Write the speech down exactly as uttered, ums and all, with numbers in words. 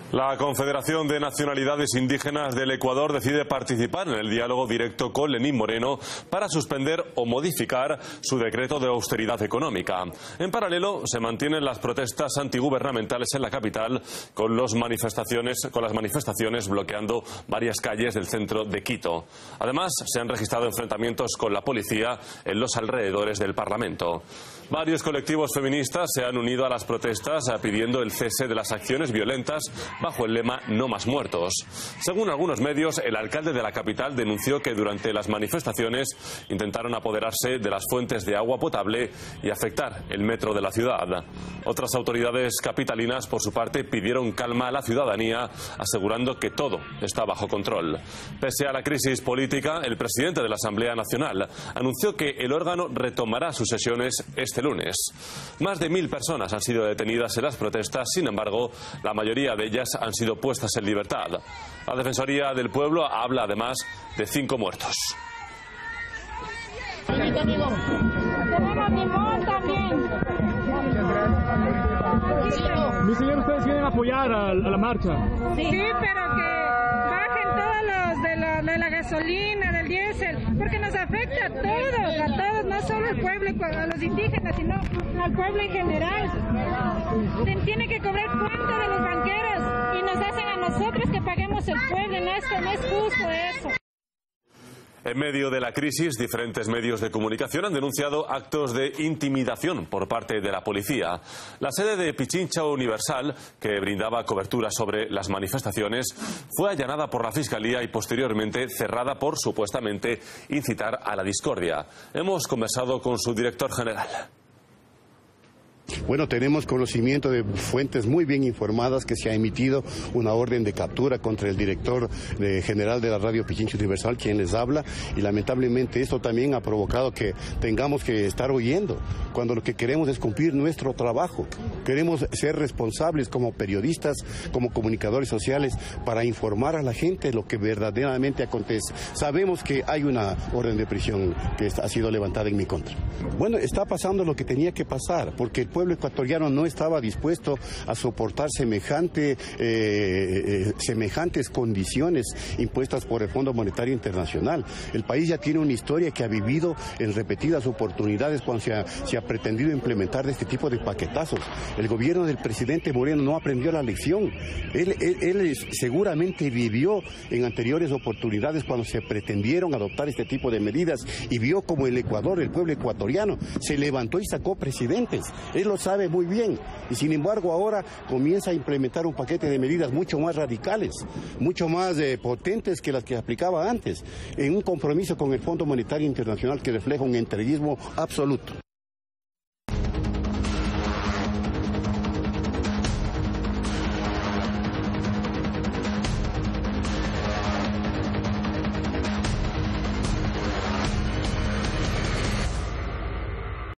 La Confederación de Nacionalidades Indígenas del Ecuador decide participar en el diálogo directo con Lenín Moreno para suspender o modificar su decreto de austeridad económica. En paralelo, se mantienen las protestas antigubernamentales en la capital con, los manifestaciones, con las manifestaciones bloqueando varias calles del centro de Quito. Además, se han registrado enfrentamientos con la policía en los alrededores del Parlamento. Varios colectivos feministas se han unido a las protestas pidiendo el cese de las acciones violentas bajo el lema "No más muertos". Según algunos medios, el alcalde de la capital denunció que durante las manifestaciones intentaron apoderarse de las fuentes de agua potable y afectar el metro de la ciudad. Otras autoridades capitalinas, por su parte, pidieron calma a la ciudadanía, asegurando que todo está bajo control. Pese a la crisis política, el presidente de la Asamblea Nacional anunció que el órgano retomará sus sesiones este lunes. Más de mil personas han sido detenidas en las protestas, sin embargo, la mayoría de ellas han sido puestas en libertad. La Defensoría del Pueblo habla además de cinco muertos. Tenemos limón también. Mi señor, ¿ustedes quieren apoyar a, a la marcha? Sí, pero que bajen todos los de la, de la gasolina, del diésel, porque nos afecta a todos, a todos, no solo al pueblo, a los indígenas, sino al pueblo en general. Tiene que cobrar cuenta de los banqueros y nos hacen a nosotros que paguemos el pueblo, no es, no es justo eso. En medio de la crisis, diferentes medios de comunicación han denunciado actos de intimidación por parte de la policía. La sede de Pichincha Universal, que brindaba cobertura sobre las manifestaciones, fue allanada por la Fiscalía y posteriormente cerrada por supuestamente incitar a la discordia. Hemos conversado con su director general. Bueno, tenemos conocimiento de fuentes muy bien informadas que se ha emitido una orden de captura contra el director de, general de la radio Pichincha Universal, quien les habla, y lamentablemente esto también ha provocado que tengamos que estar huyendo, cuando lo que queremos es cumplir nuestro trabajo. Queremos ser responsables como periodistas, como comunicadores sociales, para informar a la gente lo que verdaderamente acontece. Sabemos que hay una orden de prisión que ha sido levantada en mi contra. Bueno, está pasando lo que tenía que pasar, porque el pueblo ecuatoriano no estaba dispuesto a soportar semejante, eh, eh, semejantes condiciones impuestas por el Fondo Monetario Internacional. El país ya tiene una historia que ha vivido en repetidas oportunidades cuando se ha, se ha pretendido implementar este tipo de paquetazos. El gobierno del presidente Moreno no aprendió la lección. Él, él, él seguramente vivió en anteriores oportunidades cuando se pretendieron adoptar este tipo de medidas y vio como el Ecuador, el pueblo ecuatoriano, se levantó y sacó presidentes. Él lo sabe muy bien y sin embargo ahora comienza a implementar un paquete de medidas mucho más radicales, mucho más eh, potentes que las que aplicaba antes, en un compromiso con el Fondo Monetario Internacional que refleja un entreguismo absoluto.